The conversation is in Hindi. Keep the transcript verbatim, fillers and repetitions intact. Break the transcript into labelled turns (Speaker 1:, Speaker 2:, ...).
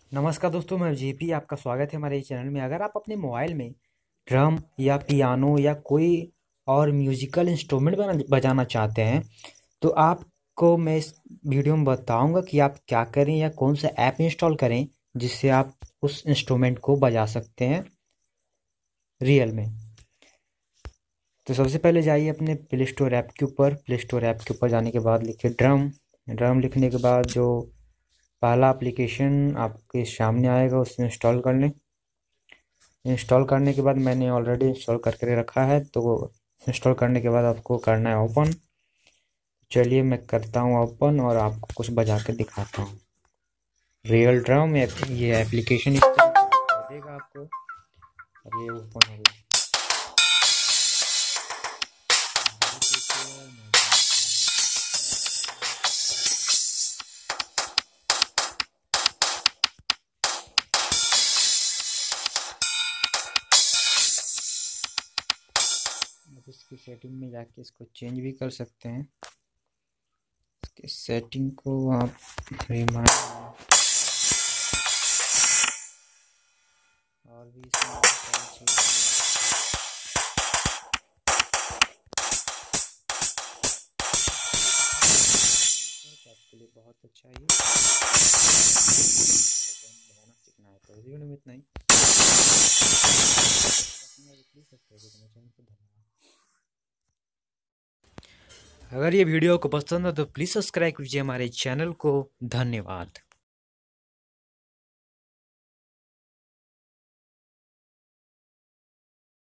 Speaker 1: नमस्कार दोस्तों, मैं जेपी आपका स्वागत है हमारे चैनल में। अगर आप अपने मोबाइल में ड्रम या पियानो या कोई और म्यूजिकल इंस्ट्रूमेंट बना बजाना चाहते हैं तो आपको मैं इस वीडियो में बताऊंगा कि आप क्या करें या कौन सा ऐप इंस्टॉल करें जिससे आप उस इंस्ट्रूमेंट को बजा सकते हैं रियल में। तो सबसे पहले जाइए अपने प्ले स्टोर ऐप के ऊपर। प्ले स्टोर ऐप के ऊपर जाने के बाद लिखिए ड्रम। ड्रम लिखने के बाद जो पहला एप्लीकेशन आपके सामने आएगा उसे इंस्टॉल कर लें। इंस्टॉल करने के बाद मैंने ऑलरेडी इंस्टॉल करके रखा है, तो इंस्टॉल करने के बाद आपको करना है ओपन। चलिए मैं करता हूँ ओपन और आपको कुछ बजा के दिखाता हूँ। रियल ड्रम ये एप्लीकेशन इस तरह से देगा आपको और ये ओपन हो गया। आप इसकी सेटिंग में जाके इसको चेंज भी कर सकते हैं। इसके सेटिंग को आप रिमाइंड और भी इसमें बहुत सारी चीज़ आपके लिए बहुत अच्छा है। ये बनाना सीखना है तो इस वीडियो में इतना ही। प्लीज़ सब्सक्राइब करें चैनल को। धन्यवाद। अगर ये वीडियो को पसंद हो तो प्लीज़ सब्सक्राइब कीजिए हमारे चैनल को। धन्यवाद।